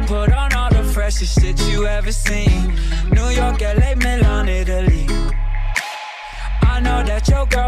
put on all the freshest shit you ever seen. New York, LA, Milan, Italy. I know that your girl